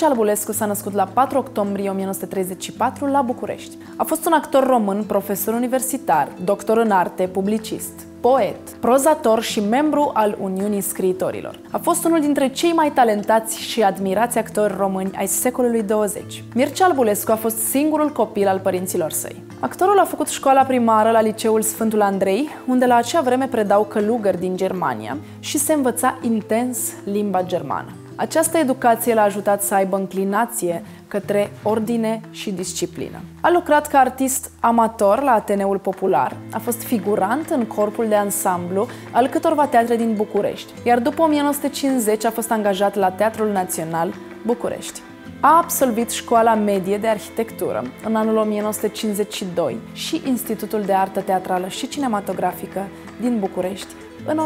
Mircea Albulescu s-a născut la 4 octombrie 1934 la București. A fost un actor român, profesor universitar, doctor în arte, publicist, poet, prozator și membru al Uniunii Scriitorilor. A fost unul dintre cei mai talentați și admirați actori români ai secolului 20. Mircea Albulescu a fost singurul copil al părinților săi. Actorul a făcut școala primară la Liceul Sfântul Andrei, unde la acea vreme predau călugări din Germania și se învăța intens limba germană. Această educație l-a ajutat să aibă înclinație către ordine și disciplină. A lucrat ca artist amator la Ateneul Popular, a fost figurant în corpul de ansamblu al câtorva teatre din București, iar după 1950 a fost angajat la Teatrul Național București. A absolvit școala medie de arhitectură în anul 1952 și Institutul de Artă Teatrală și Cinematografică din București în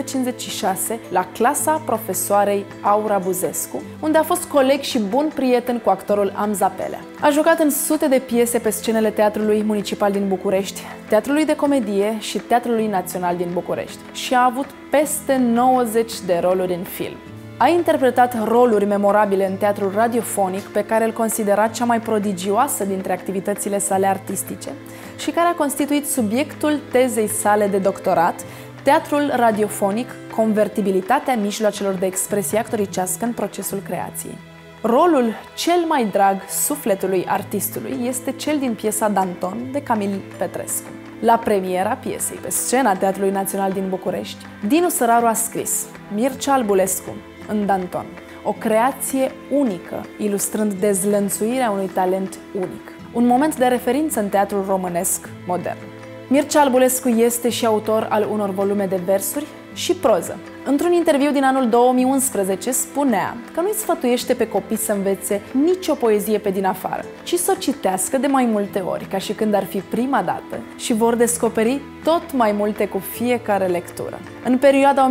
1956 la clasa profesoarei Aura Buzescu, unde a fost coleg și bun prieten cu actorul Amza Pelea. A jucat în sute de piese pe scenele Teatrului Municipal din București, Teatrului de Comedie și Teatrului Național din București și a avut peste 90 de roluri în film. A interpretat roluri memorabile în teatrul radiofonic, pe care îl considera cea mai prodigioasă dintre activitățile sale artistice și care a constituit subiectul tezei sale de doctorat, teatrul radiofonic, convertibilitatea mijloacelor de expresie actoricească în procesul creației. Rolul cel mai drag sufletului artistului este cel din piesa Danton de Camil Petrescu. La premiera piesei pe scena Teatrului Național din București, Dinu Săraru a scris Mircea Albulescu în Danton, o creație unică, ilustrând dezlănțuirea unui talent unic. Un moment de referință în teatrul românesc modern. Mircea Albulescu este și autor al unor volume de versuri și proză. Într-un interviu din anul 2011 spunea că nu-i sfătuiește pe copii să învețe nicio poezie pe din afară, ci să o citească de mai multe ori, ca și când ar fi prima dată, și vor descoperi tot mai multe cu fiecare lectură. În perioada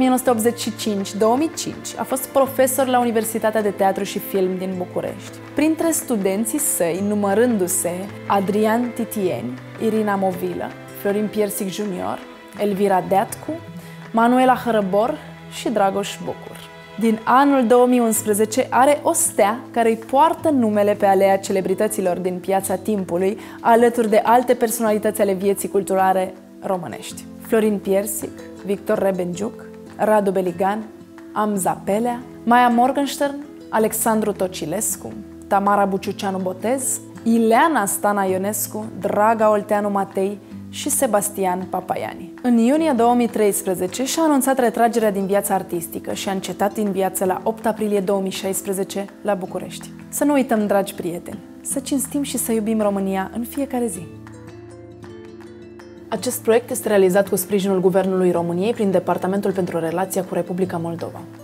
1985-2005 a fost profesor la Universitatea de Teatru și Film din București. Printre studenții săi, numărându-se Adrian Titieni, Irina Movilă, Florin Piersic Junior, Elvira Deatcu, Manuela Hărăbor și Dragoș Bucur. Din anul 2011 are o stea care îi poartă numele pe alea celebrităților din Piața Timpului, alături de alte personalități ale vieții culturale românești. Florin Piersic, Victor Rebenjuc, Radu Beligan, Amza Pelea, Maia Morgenstern, Alexandru Tocilescu, Tamara Buciuceanu Botez, Ileana Stana Ionescu, Draga Olteanu Matei și Sebastian Papaiani. În iunie 2013 și-a anunțat retragerea din viața artistică și a încetat din viață la 8 aprilie 2016 la București. Să nu uităm, dragi prieteni, să cinstim și să iubim România în fiecare zi. Acest proiect este realizat cu sprijinul Guvernului României prin Departamentul pentru Relația cu Republica Moldova.